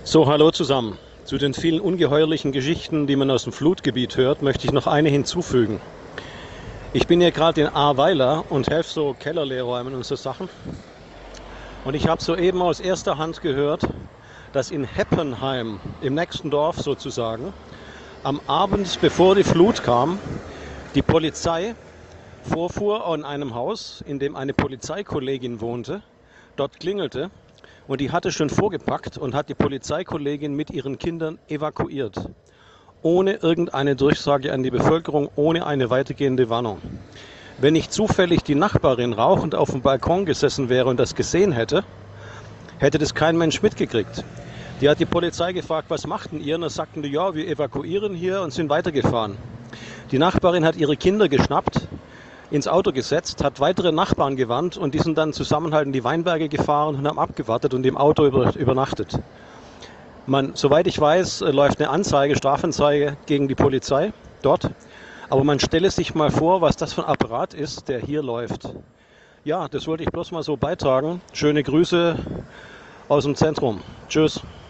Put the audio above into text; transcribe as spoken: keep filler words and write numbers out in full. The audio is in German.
So, hallo zusammen. Zu den vielen ungeheuerlichen Geschichten, die man aus dem Flutgebiet hört, möchte ich noch eine hinzufügen. Ich bin hier gerade in Ahrweiler und helfe so Keller leerräumen und so Sachen. Und ich habe soeben aus erster Hand gehört, dass in Heppenheim, im nächsten Dorf sozusagen, am Abend, bevor die Flut kam, die Polizei vorfuhr an einem Haus, in dem eine Polizeikollegin wohnte, dort klingelte. Und die hatte schon vorgepackt und hat die Polizeikollegin mit ihren Kindern evakuiert. Ohne irgendeine Durchsage an die Bevölkerung, ohne eine weitergehende Warnung. Wenn nicht zufällig die Nachbarin rauchend auf dem Balkon gesessen wäre und das gesehen hätte, hätte das kein Mensch mitgekriegt. Die hat die Polizei gefragt, was machten ihr? Und da sagten die, ja, wir evakuieren hier und sind weitergefahren. Die Nachbarin hat ihre Kinder geschnappt, ins Auto gesetzt, hat weitere Nachbarn gewarnt und die sind dann zusammen halt in die Weinberge gefahren und haben abgewartet und im Auto über, übernachtet. Man, soweit ich weiß, läuft eine Anzeige, Strafanzeige gegen die Polizei dort. Aber man stelle sich mal vor, was das für ein Apparat ist, der hier läuft. Ja, das wollte ich bloß mal so beitragen. Schöne Grüße aus dem Zentrum. Tschüss.